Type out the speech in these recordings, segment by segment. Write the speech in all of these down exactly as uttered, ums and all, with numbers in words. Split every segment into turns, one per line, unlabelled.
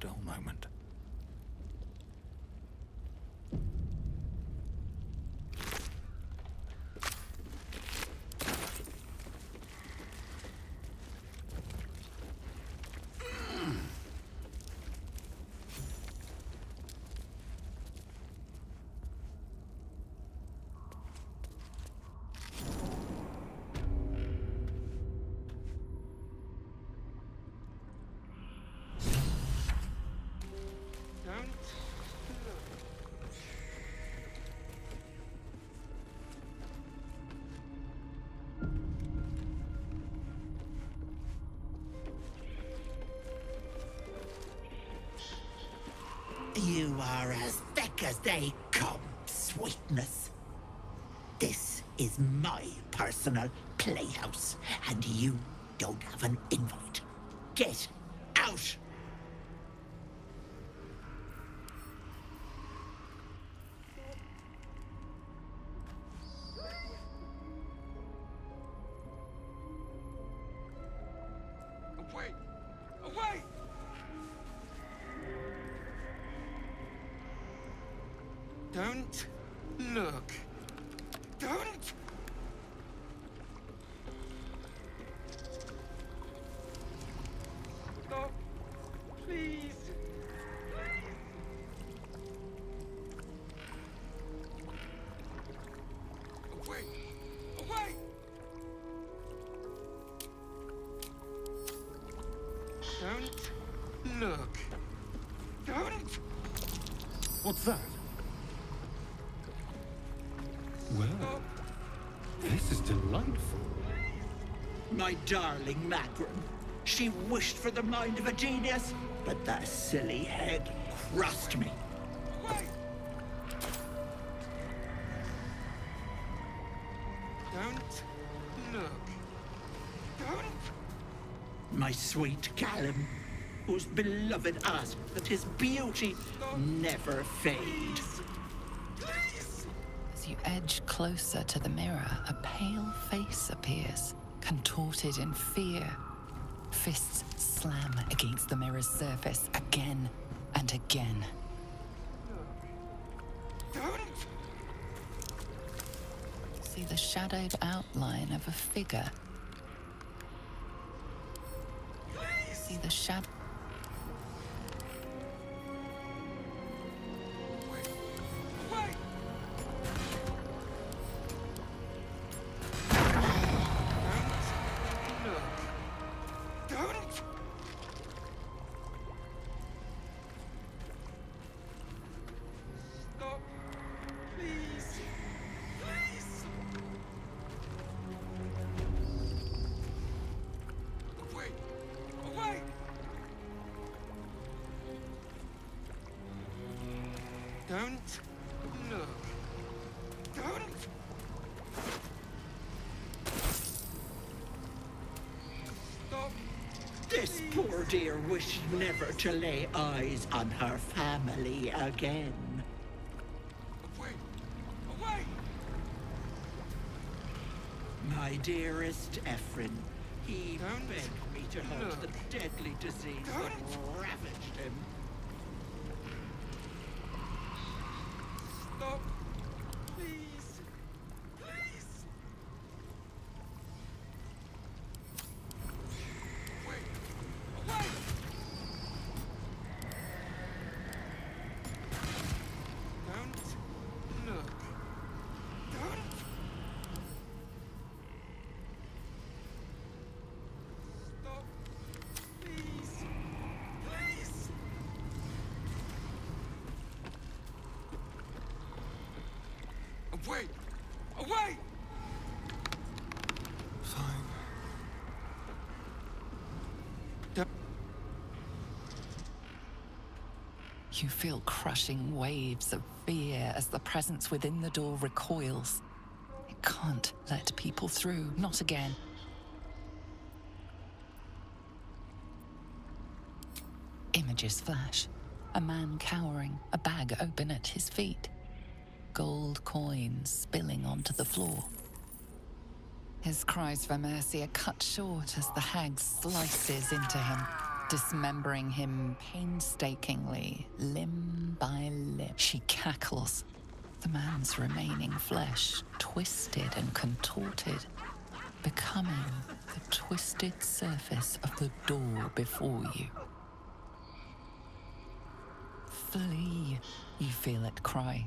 dull moment.
You are as thick as they come, sweetness. This is my personal playhouse, and you don't have an invite. Get out!
Away! Away! Don't look. Don't! Stop. Please. Away! Away! Don't look. Don't!
What's that? Well, this is delightful.
My darling Magrin. She wished for the mind of a genius, but that silly head crushed me.
Away! Don't look. Don't!
My sweet Callum, whose beloved asked that his beauty never fade.
As you edge closer to the mirror, a pale face appears, contorted in fear. Fists slam against the mirror's surface again and again.
Don't!
See the shadowed outline of a figure. See the shadow.
Away! Don't look. Don't! Stop. Please. Please. Away. Away. Don't look. Don't. Stop.
This poor dear wished never to lay eyes on her family again.
Away. Away.
My dearest Ephraim, he
Don't
begged me to halt
look.
the deadly disease that
Don't.
ravaged him.
Stop. Please. Please. Away. Away. Don't look. Don't. Stop. Please. Please. Away. Away.
Fine.
You feel crushing waves of fear as the presence within the door recoils. It can't let people through, not again. Images flash. A man cowering, a bag open at his feet. Gold coins spilling onto the floor. His cries for mercy are cut short as the hag slices into him, dismembering him painstakingly, limb by limb. She cackles, the man's remaining flesh twisted and contorted, becoming the twisted surface of the door before you. Flee, you feel it cry.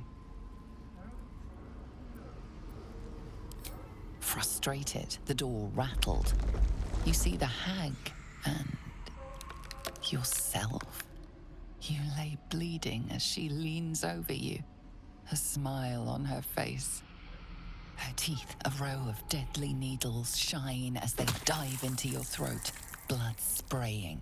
Frustrated, the door rattled. You see the hag and yourself. You lay bleeding as she leans over you, a smile on her face. Her teeth, a row of deadly needles, shine as they dive into your throat, blood spraying.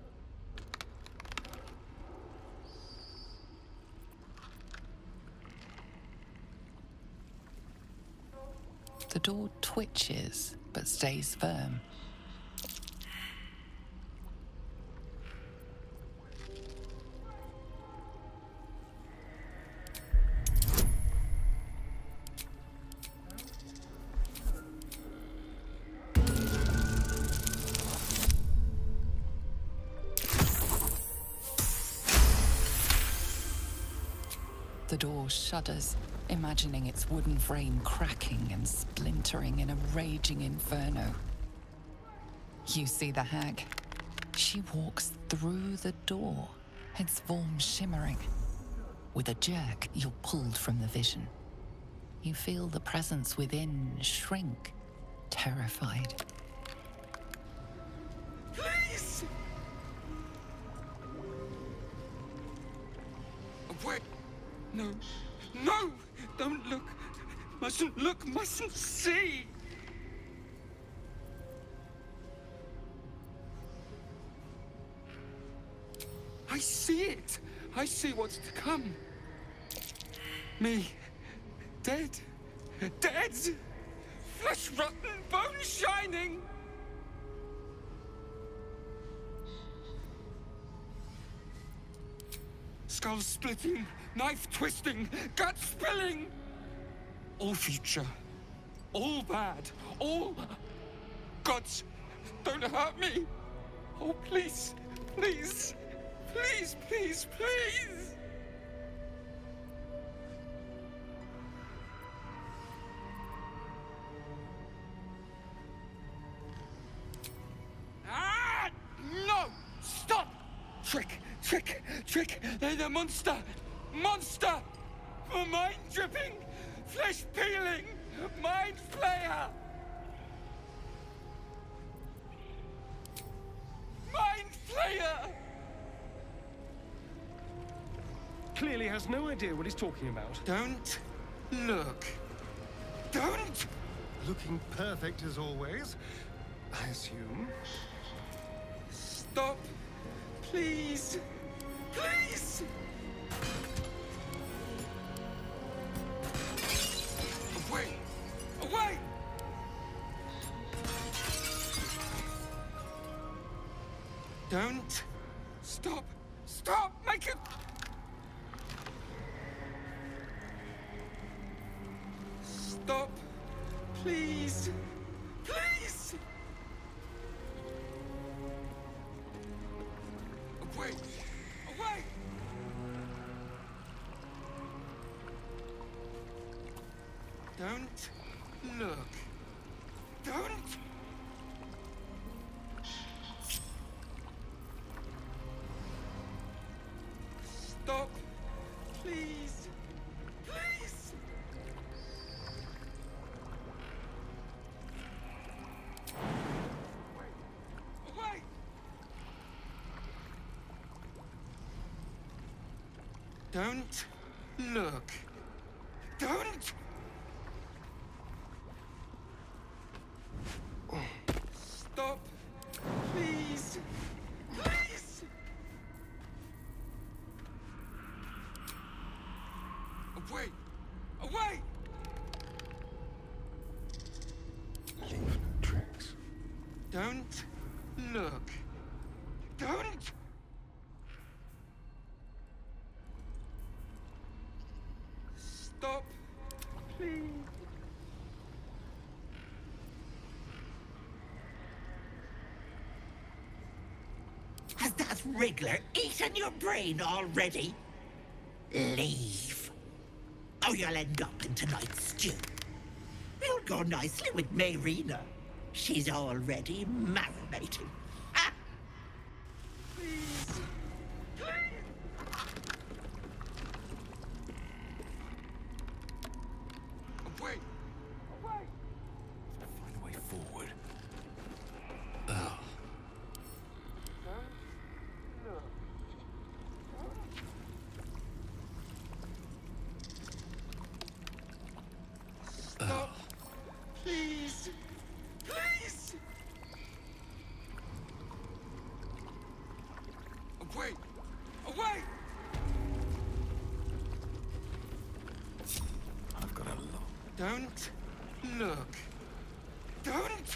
The door twitches, but stays firm. The door shudders, imagining its wooden frame cracking and splintering in a raging inferno. You see the hag. She walks through the door, its form shimmering. With a jerk, you're pulled from the vision. You feel the presence within shrink, terrified.
Please! Wait! No, no! Don't look! Mustn't look, mustn't see! I see it! I see what's to come. Me, dead, dead! Flesh rotten, bone shining! Skull splitting, knife twisting, gut spilling! All future, all bad, all... Gods, don't hurt me! Oh, please, please, please, please, please! Ah! No! Stop! Trick, trick, trick! They're the monster! Monster! Mind dripping! Flesh peeling! Mind flayer! Mind flayer!
Clearly has no idea what he's talking about.
Don't look. Don't!
Looking perfect as always, I assume.
Stop! Please! Please! Away! Away! Don't stop! Stop! Make it! Stop! Please! Please! Away! Away! Don't look. Don't! Stop! Please! Please! Away! Don't look. Don't! Stop! Please! Please! Away! Away!
Leave no tracks.
Don't look. Don't! Stop! Please!
Has that wriggler eaten your brain already? Leave. Or you'll end up in tonight's stew. You'll go nicely with Mayrina. She's already marinating. Ah!
Please. Please. Away. Away.
Find a way forward.
Don't look. Stop. Please. Please. Away. Away.
I've got a lot.
Don't look. Don't.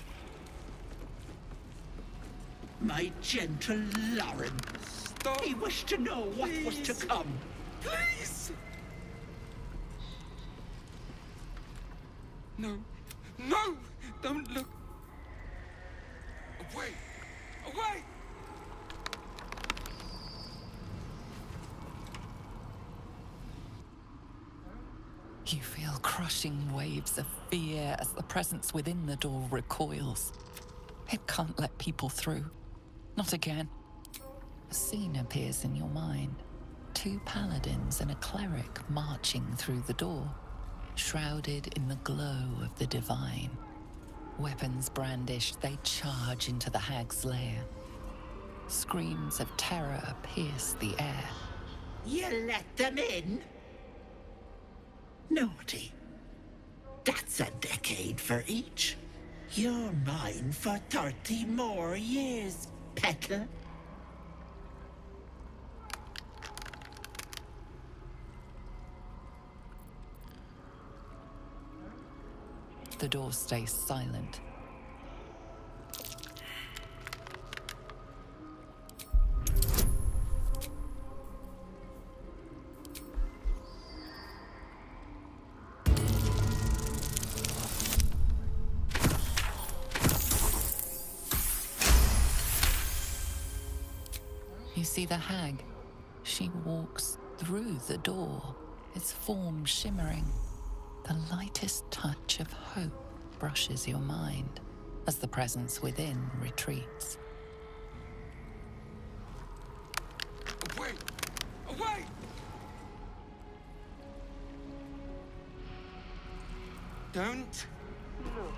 My gentle Lauren.
Stop.
He wished to know what was to
Please.
come.
Please. No. No. Don't look. Away. Away.
You feel crushing waves of fear as the presence within the door recoils. It can't let people through. Not again. A scene appears in your mind. Two paladins and a cleric marching through the door, shrouded in the glow of the divine. Weapons brandished, they charge into the hag's lair. Screams of terror pierce the air.
You let them in? Naughty. That's a decade for each. You're mine for thirty more years, Petal.
The door stays silent. You see the hag. She walks through the door, its form shimmering. The lightest touch of hope brushes your mind as the presence within retreats.
Away. Away. Don't look.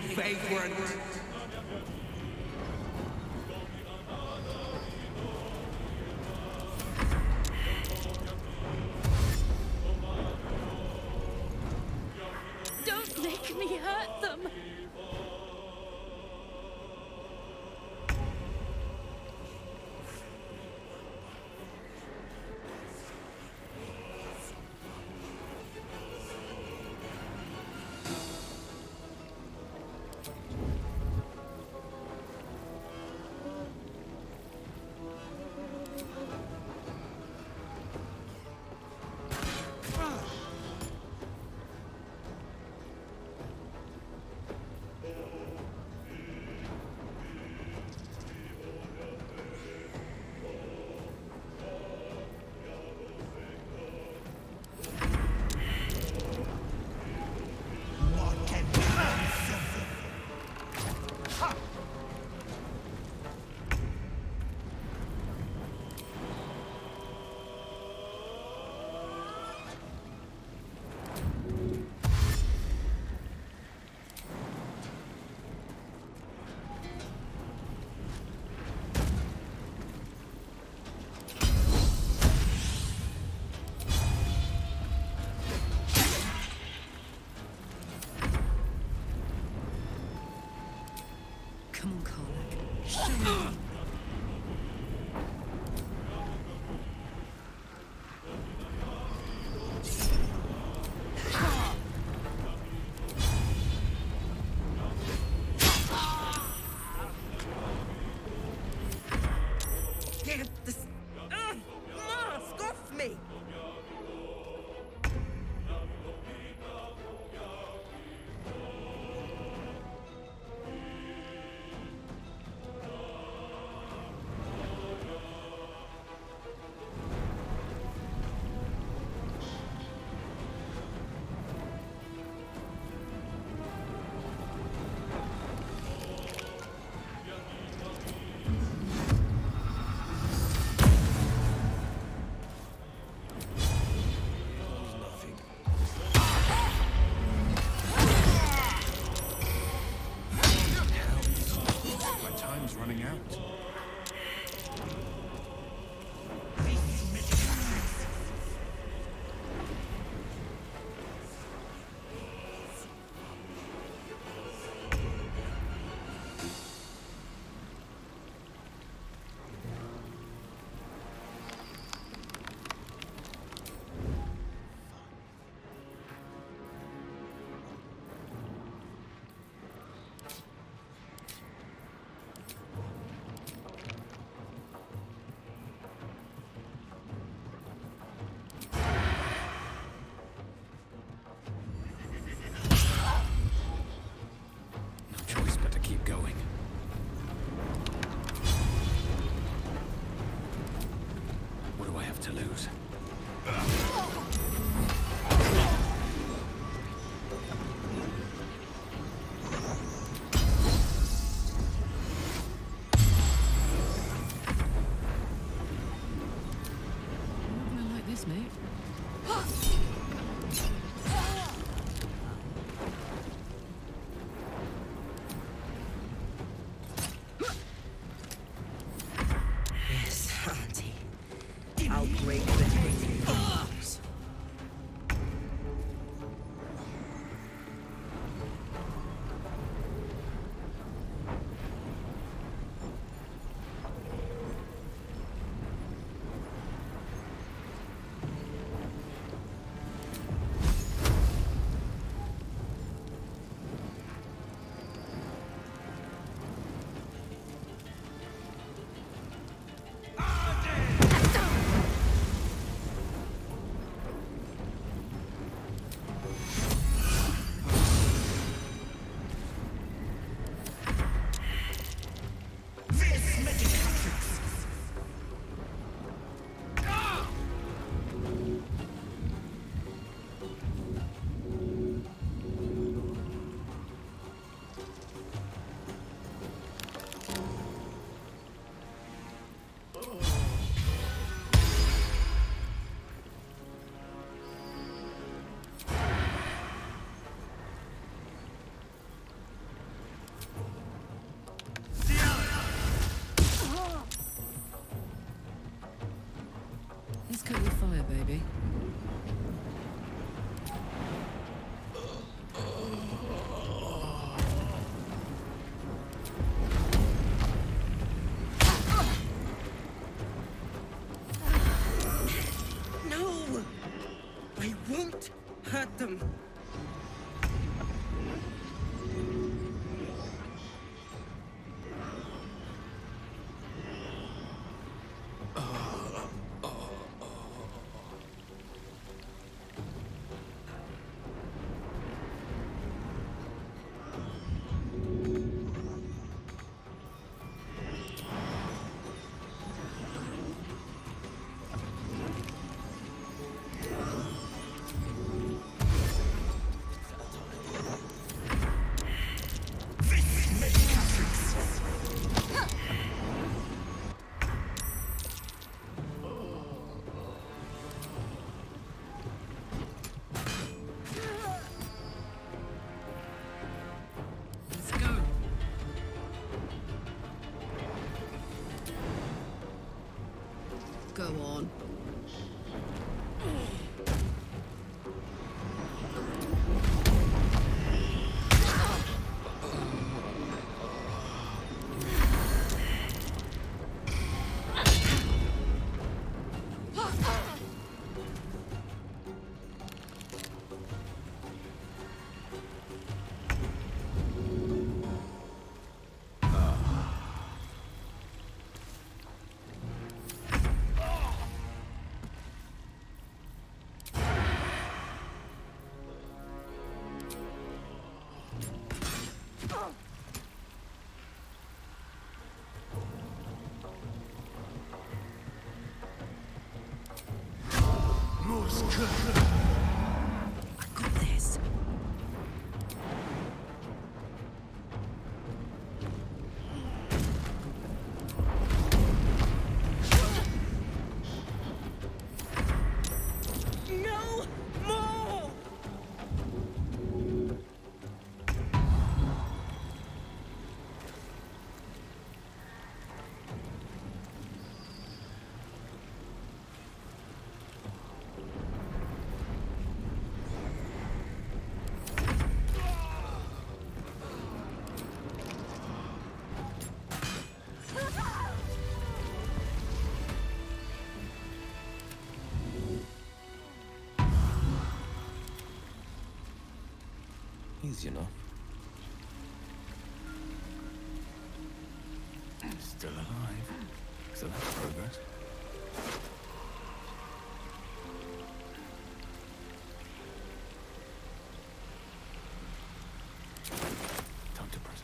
vagrant.
Don't make me hurt them! Come on, Karlach. Show me.
Get this uh, mask off me!
on. I got this.
No more!
Easy enough. Still alive. So that's progress. Time to press it.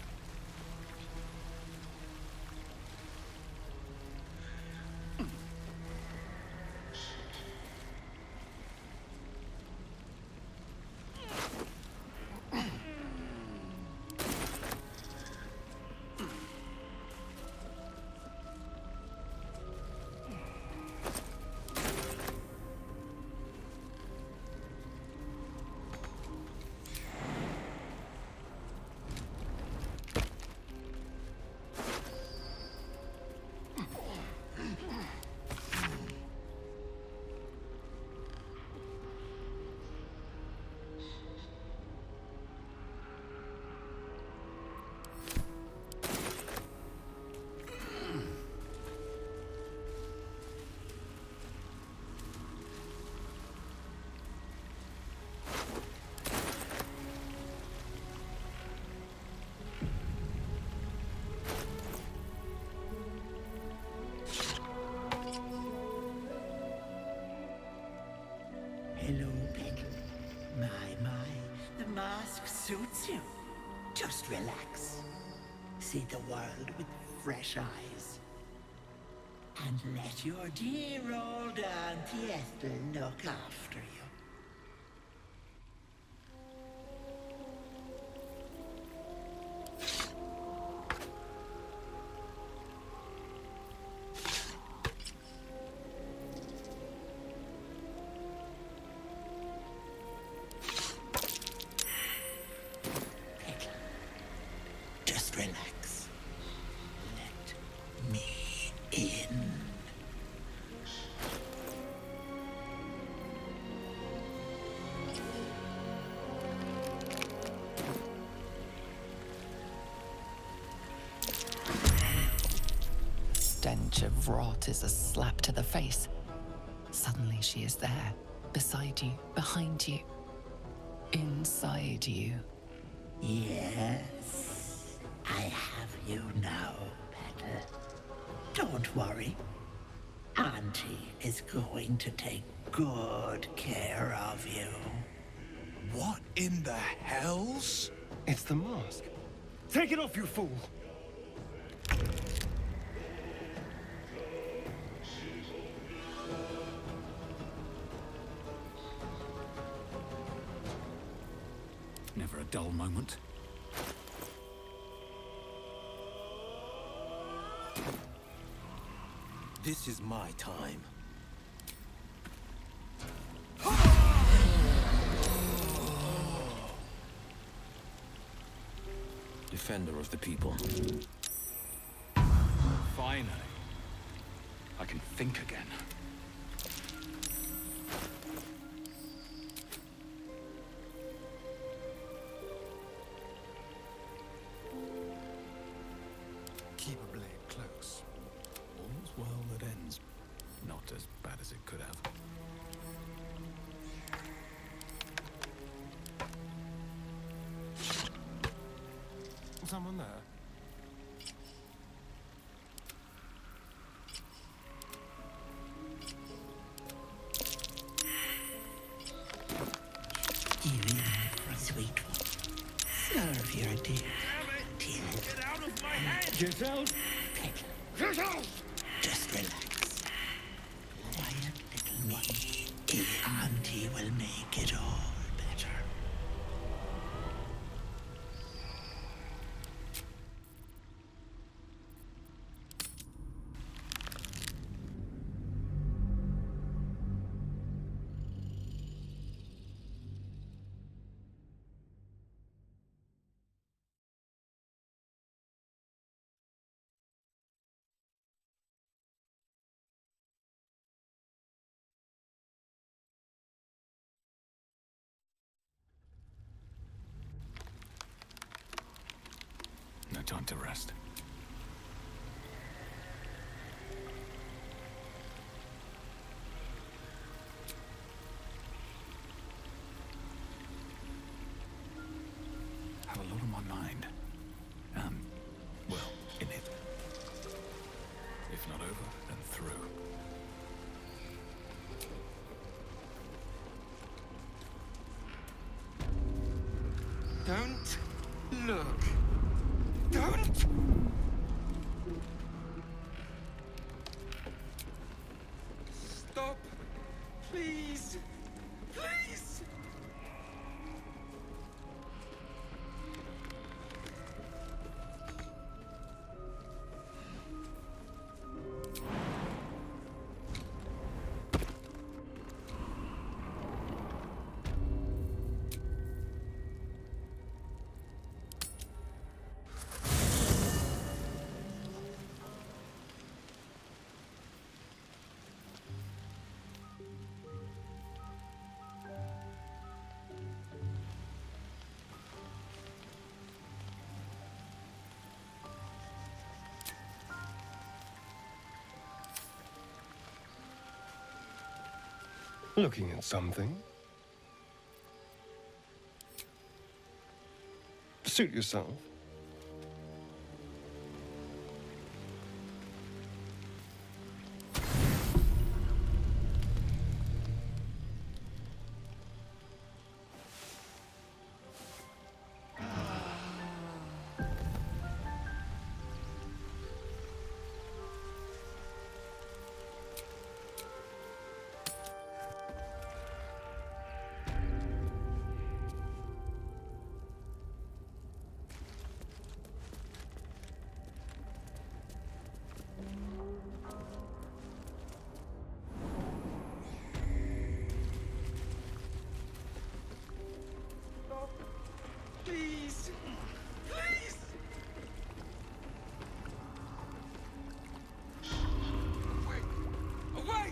Hello, Peck. My, my, the mask suits you. Just relax. See the world with fresh eyes. And let your dear old Auntie Ethel look after you. Just relax. Let me in.
The stench of rot is a slap to the face. Suddenly she is there, beside you, behind you, inside you.
Yes, I have you now, Petal. Don't worry. Auntie is going to take good care of you.
What in the hells?
It's the mask. Take it off, you fool!
Never a dull moment. This is my time. Defender of the people.
Finally, I can think again.
Not as bad as it could have.
Someone there?
You in for a sweet one. Serve your dear.
Get out of my head!
Get out!
Peddler.
Get out!
Just relax. Quiet little me. Auntie will make it all better.
No time to rest. Have a lot on my mind. Um, well, in it. If not over, then through.
Don't look. Don't! Stop! Please! Please!
Looking at something? Suit yourself.
Please! Please! Away! Away!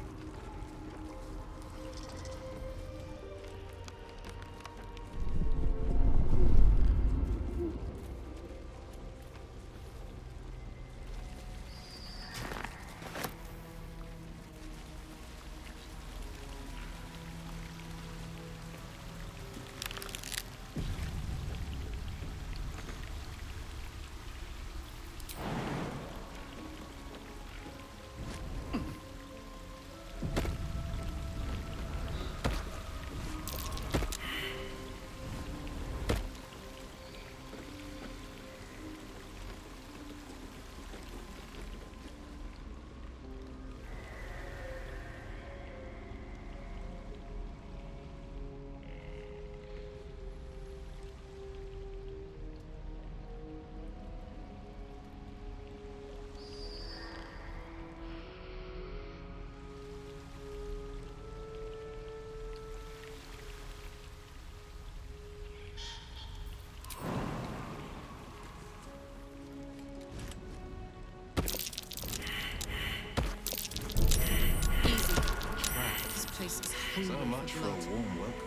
So much for a warm welcome.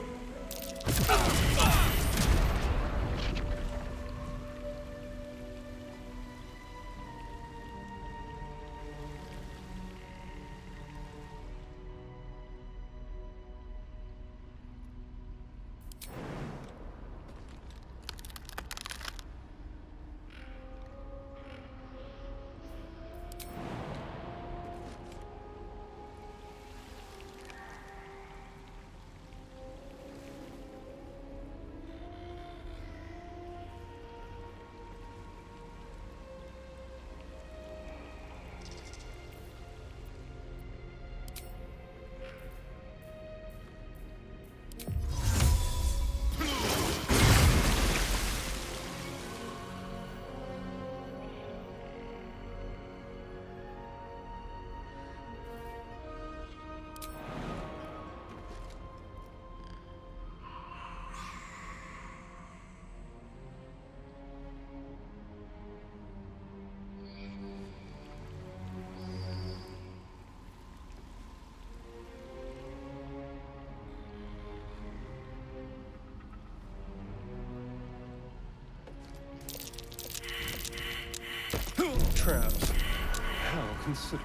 trapped. How considerate.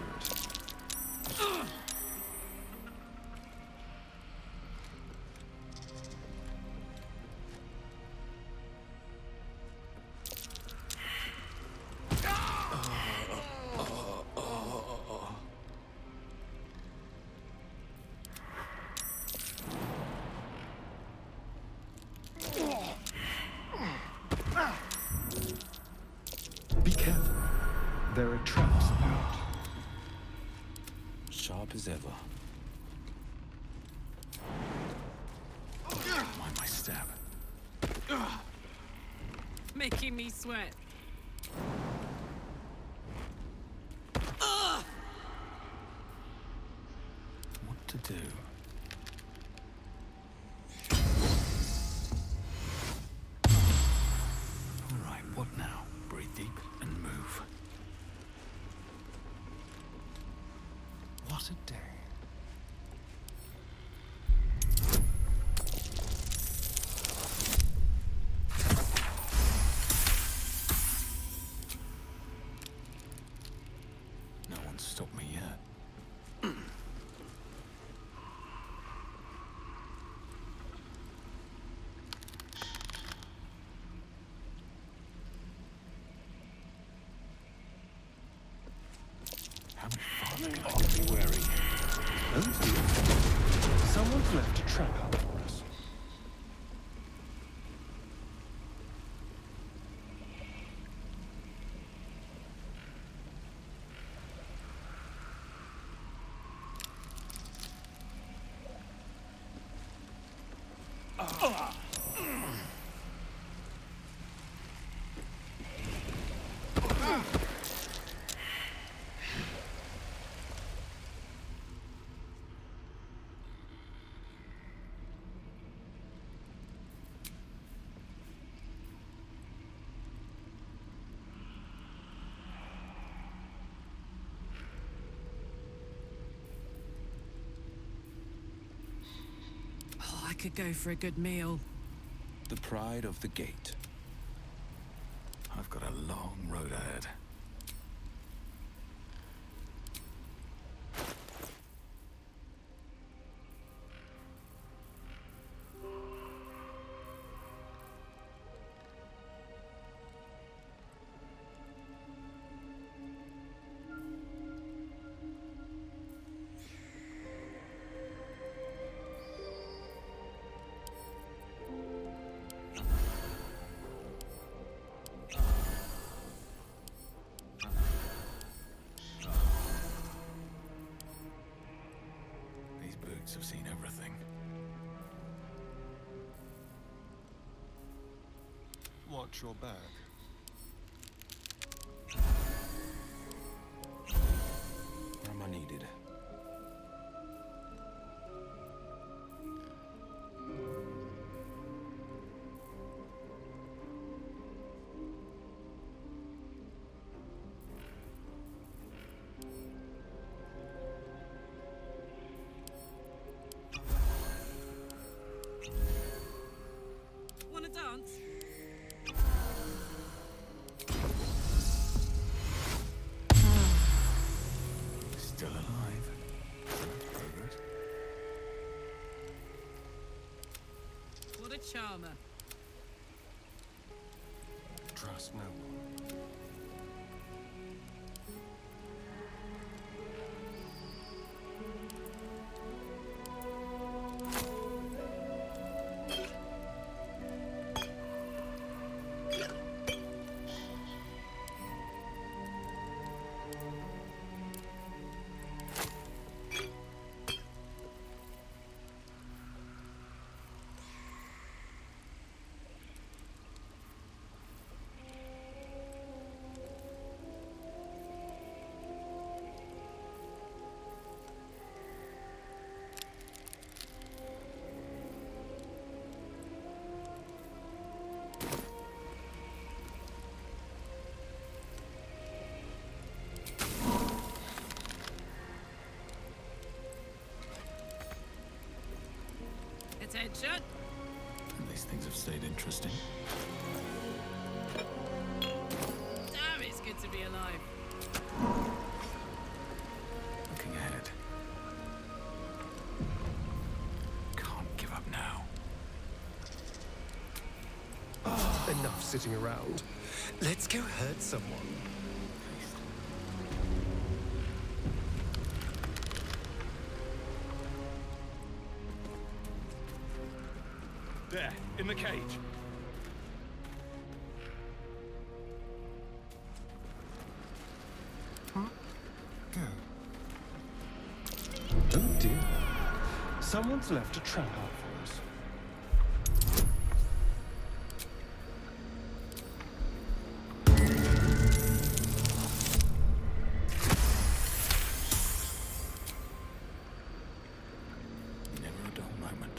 Be careful. There are traps about.
Sharp as ever. Mind my stab.
Making me sweat.
What to do? All right, what now? Breathe deep and move.
What a day.
No one's stopped me yet. How many farther can I be wary?
Oh, dear. Someone's left a trap out for us.
Oh, I could go for a good meal.
The pride of the gate. I've got a long road ahead. These boots have seen everything.
Watch your back.
Where am I needed?
Wanna dance?
Still alive. That's progress.
What a charmer.
Trust no one.
Attention!
And these things have stayed interesting.
Damn, it's good to be alive.
Enough sitting around. Let's go hurt someone.
There, in the cage.
Oh dear. Someone's left a trap out for us.
Never a dull moment.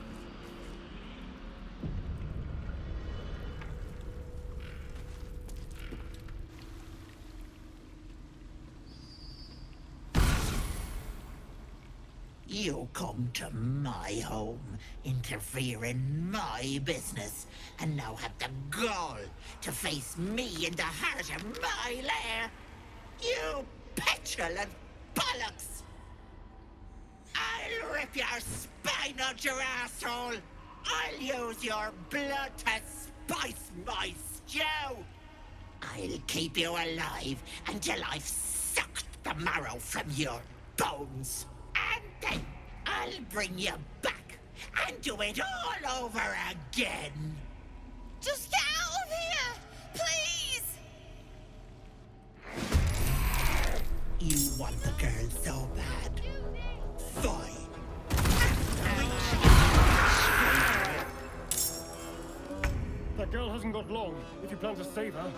You come to my home, interfere in my business, and now have the gall to face me in the heart of my lair. You petulant bollocks! I'll rip your spine out your asshole! I'll use your blood to spice my stew! I'll keep you alive until I've sucked the marrow from your bones. And then I'll bring you back and do it all over again.
Just get out of here! Please!
You want the girl so bad. Fine.
That girl hasn't got long, if you plan to save her.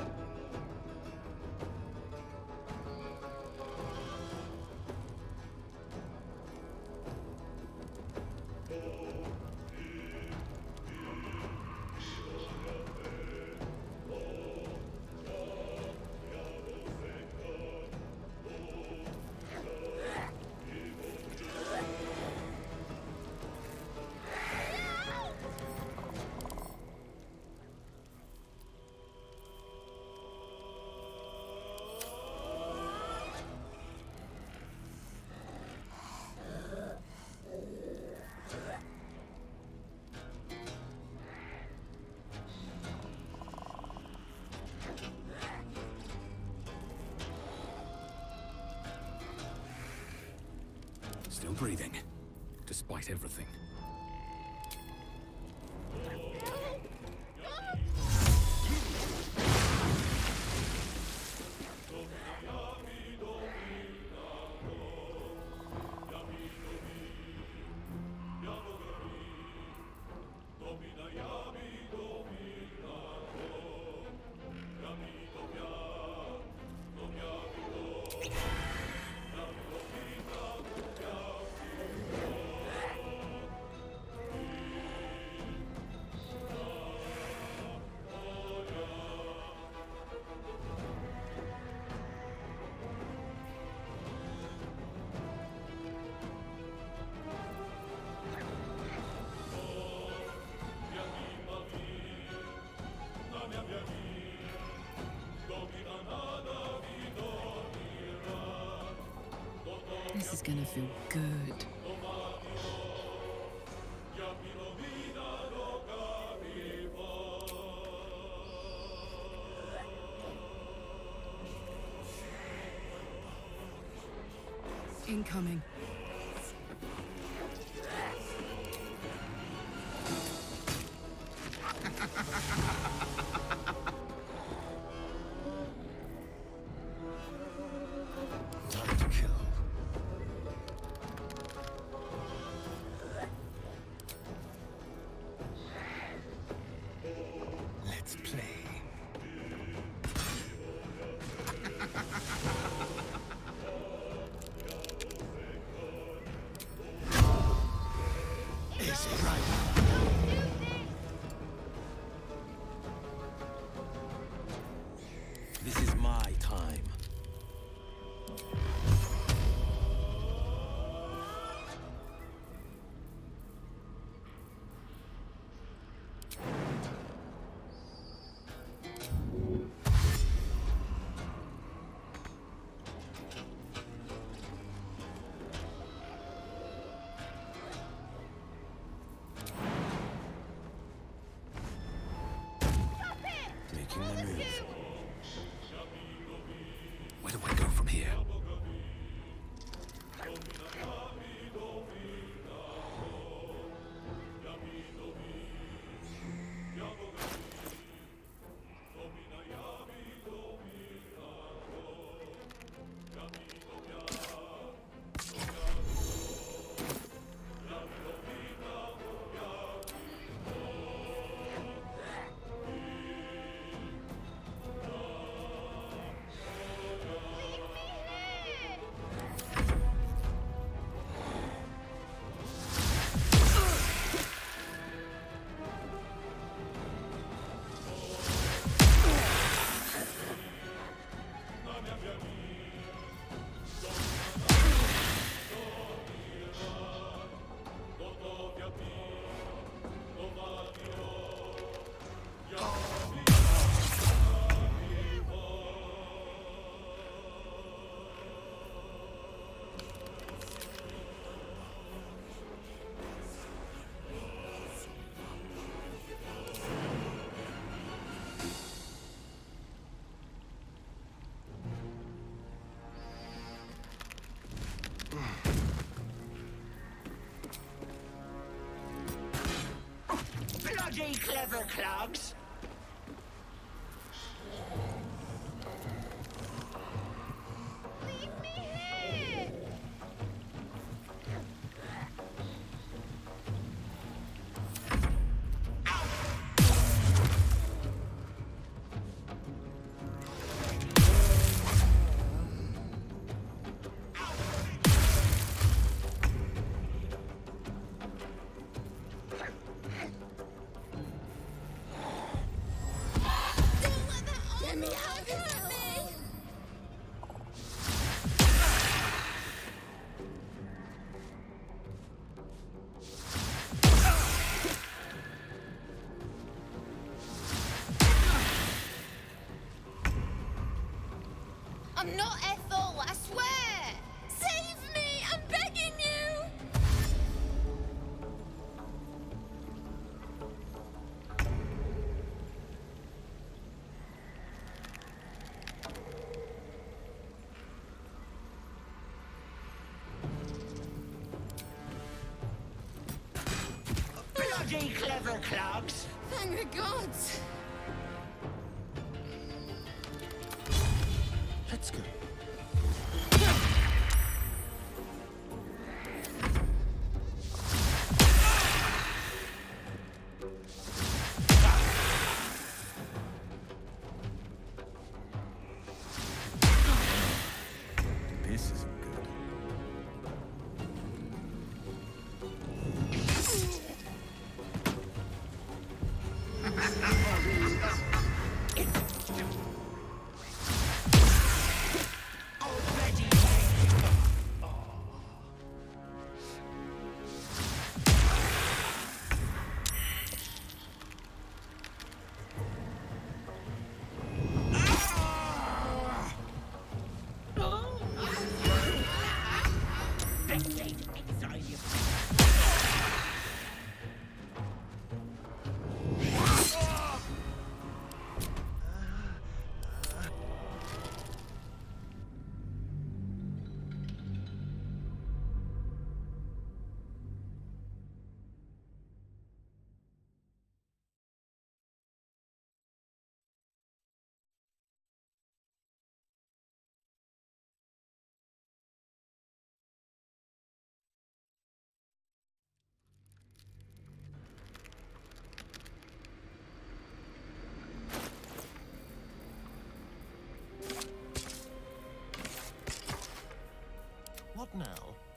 Still breathing, despite everything.
This is gonna feel good. Incoming.
Time to kill. Let's play. making a move.
Where do I go from here?
Bloody clever clogs!
Leave me here! Get me out of here! I'm not Ethel, I swear! Save me! I'm begging you!
Bloody clever clogs!
Thank the gods!
Let's go. This isn't good.
Already! Spectate exile you.
What now?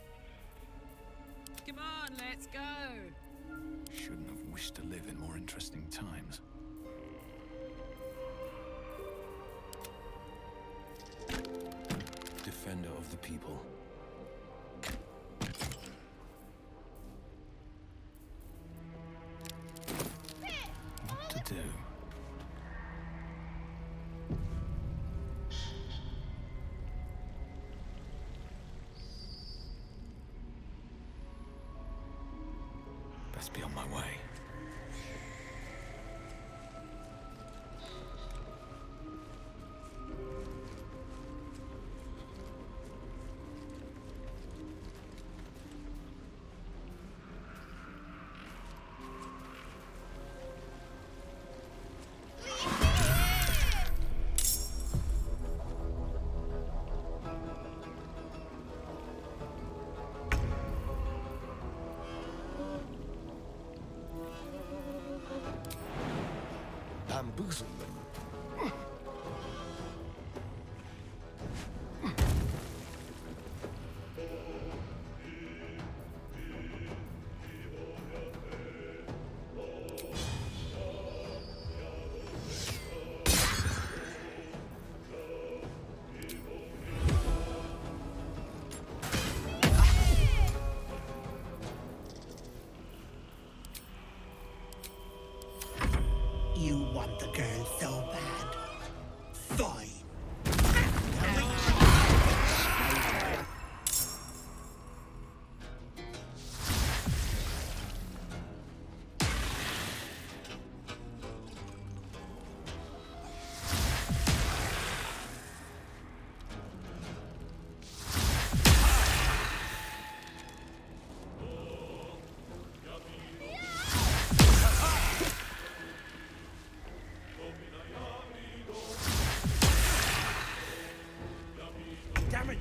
Come on, let's go.
Shouldn't have wished to live in more interesting times.
Defender of the people.
What to do? Best be on my way.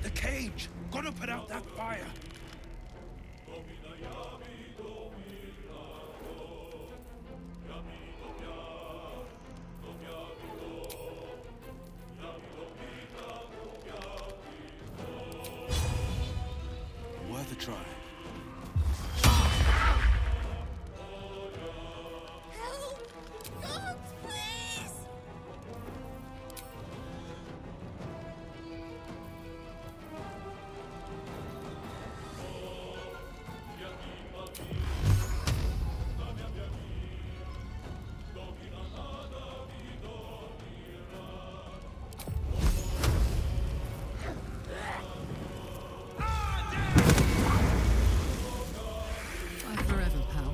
The cage! Gonna put out that fire! Worth a try.
Help! God, please!
Bye forever, pal.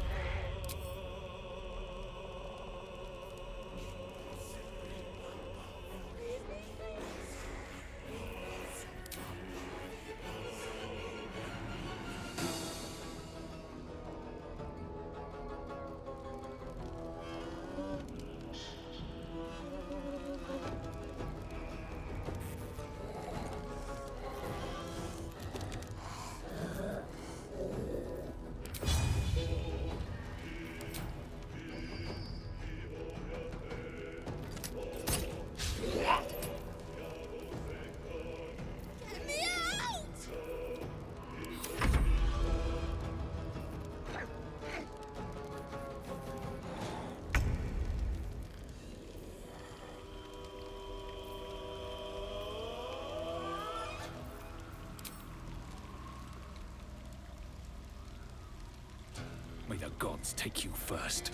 Get me out!
May the gods take you first.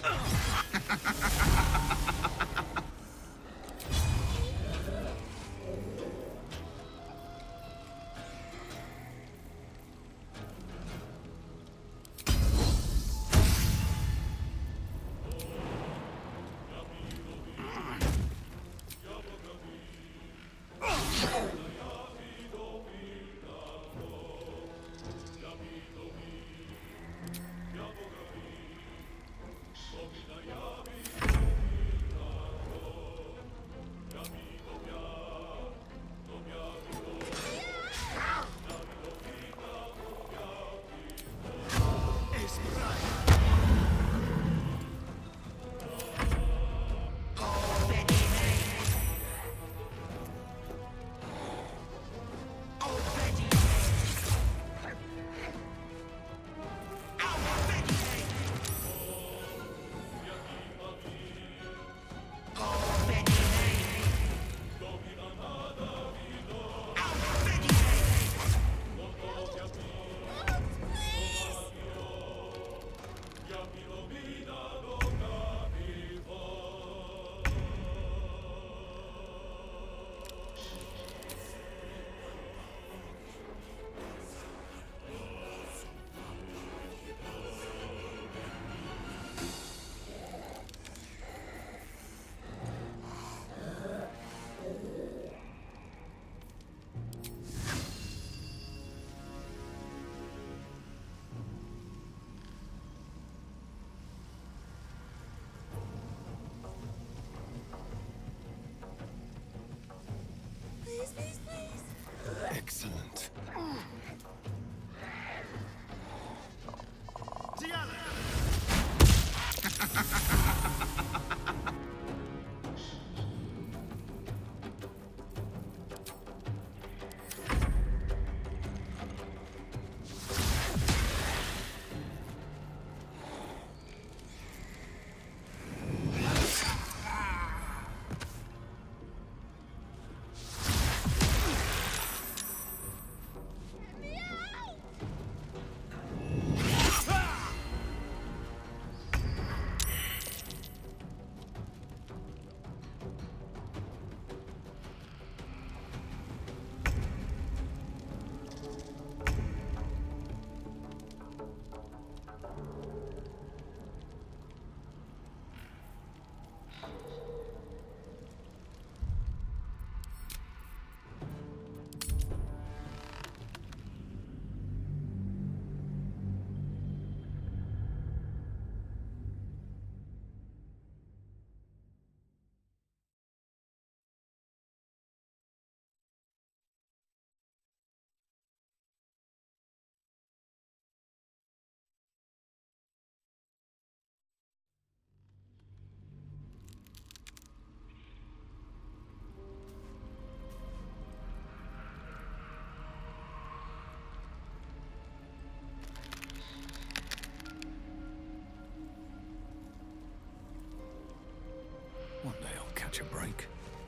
like.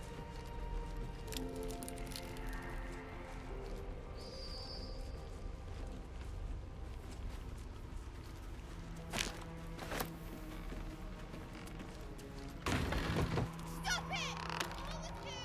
Stop it! All of you!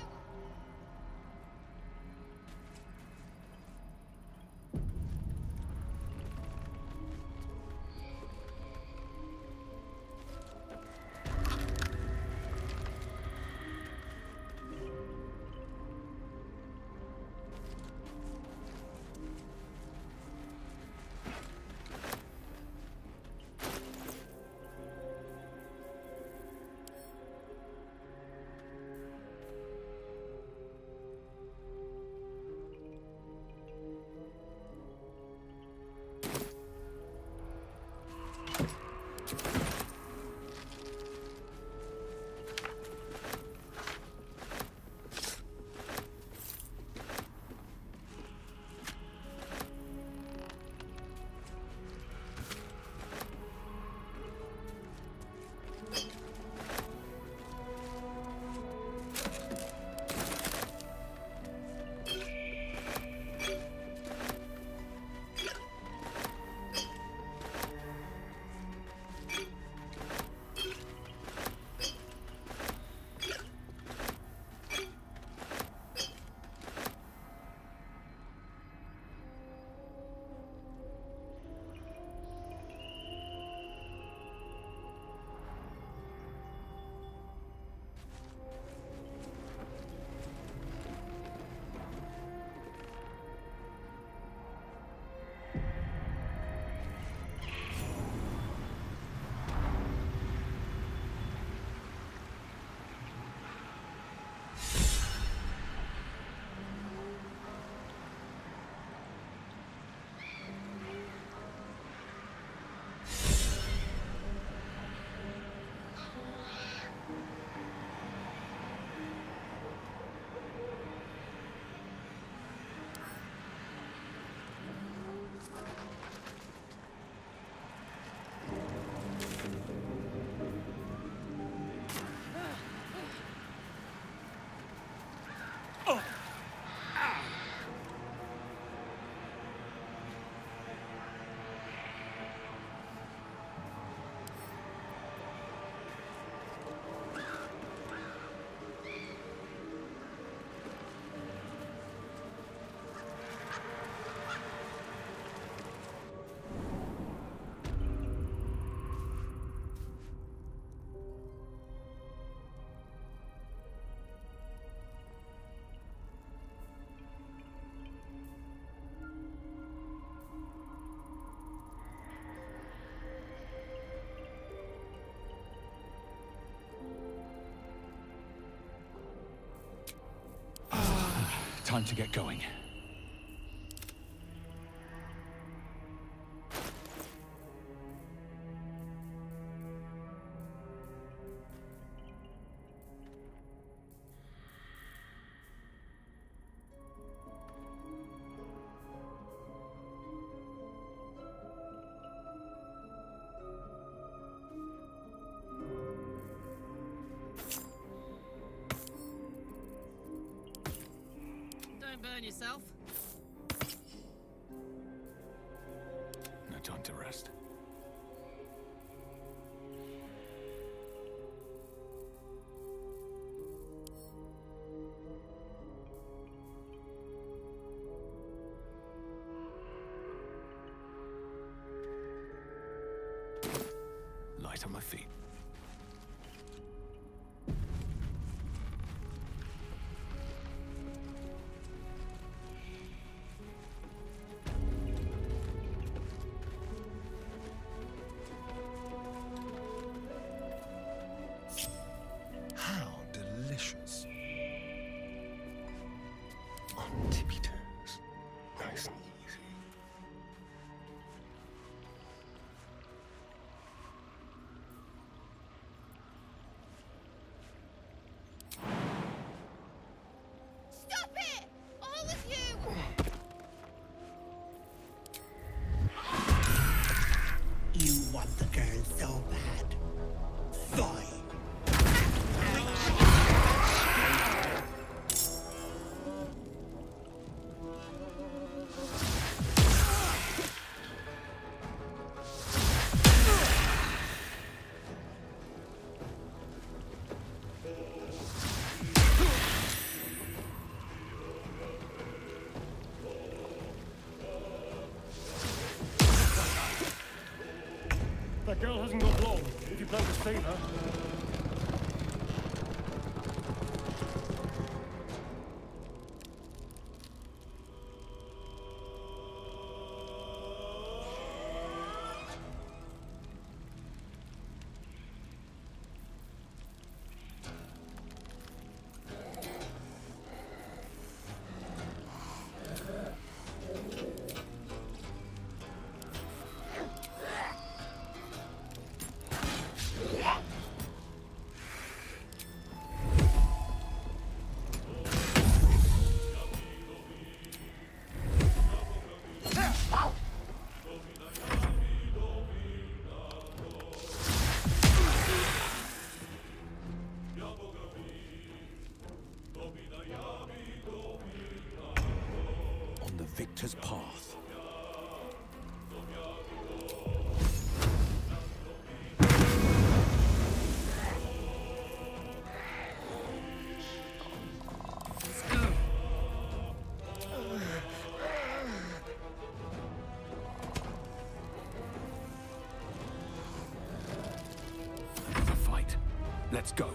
Time to get going.
Burn yourself.
No time to rest. Light on my feet.
want the girl so bad. Fine.
That girl hasn't got long, if you plan to save her.
Victor's path.
Another fight. Let's go.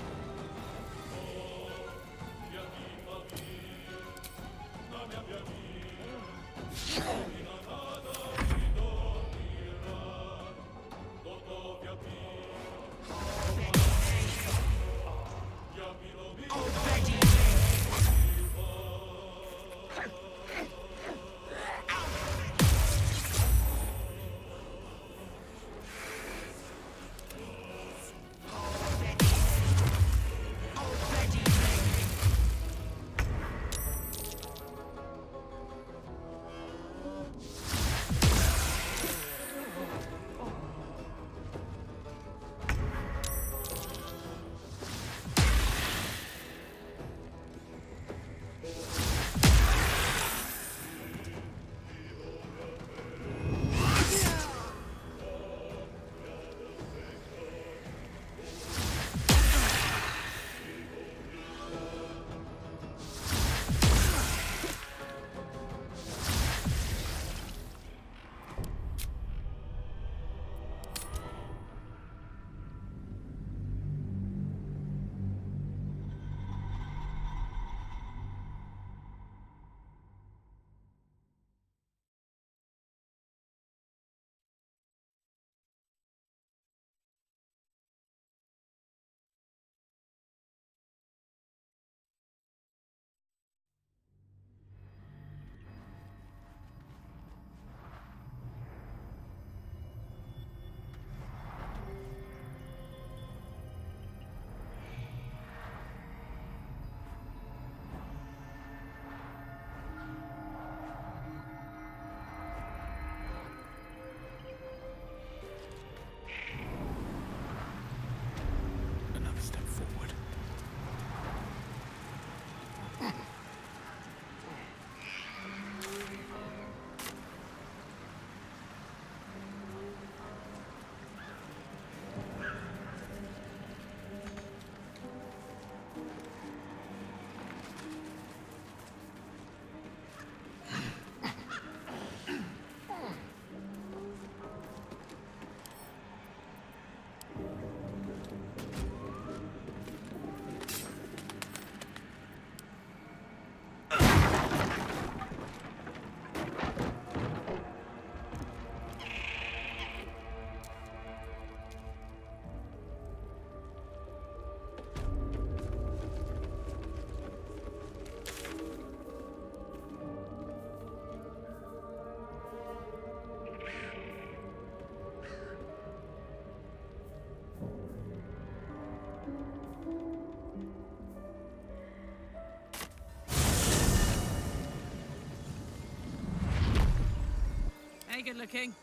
Hey, good looking.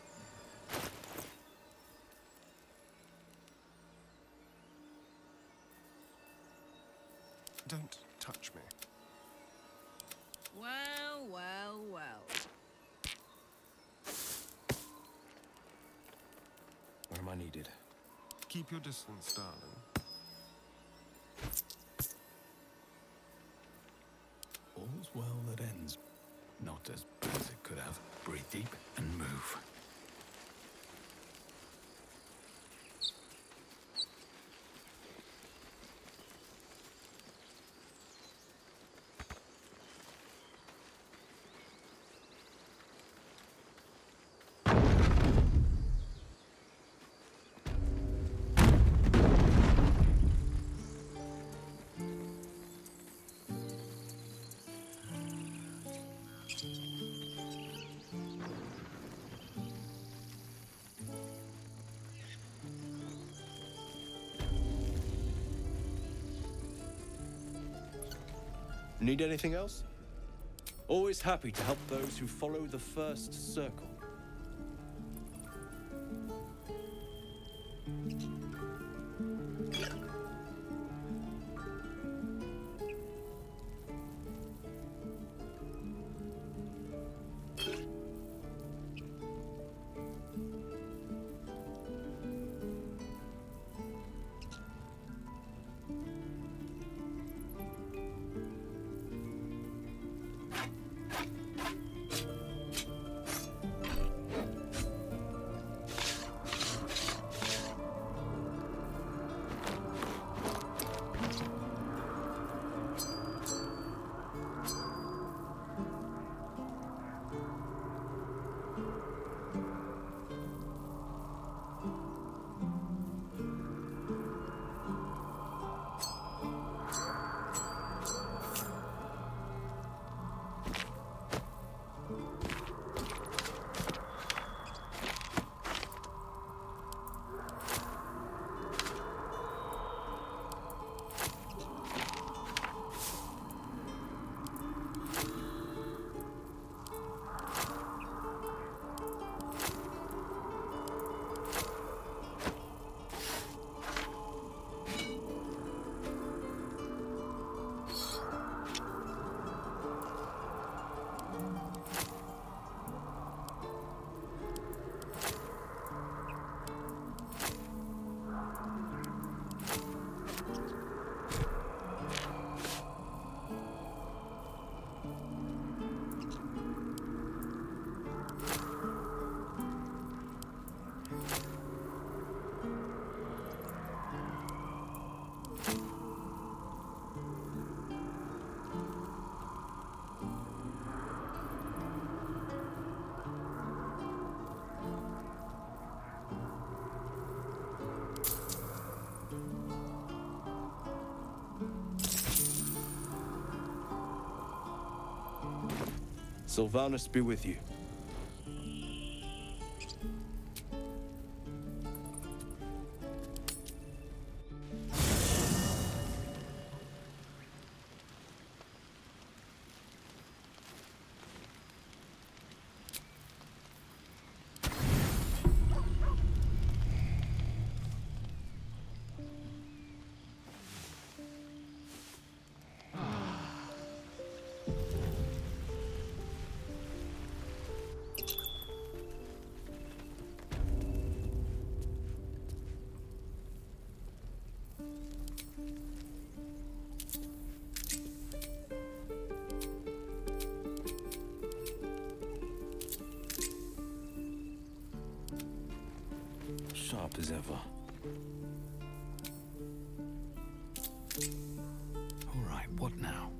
Don't touch me.
Well, well, well.
Where am I needed?
Keep your distance, darling.
All's well that ends. Not as bad as it could have. Breathe deep and move.
Need anything else? Always happy to help those who follow the first circle. Sylvanas be with you. Sharp as ever.
All right, what now?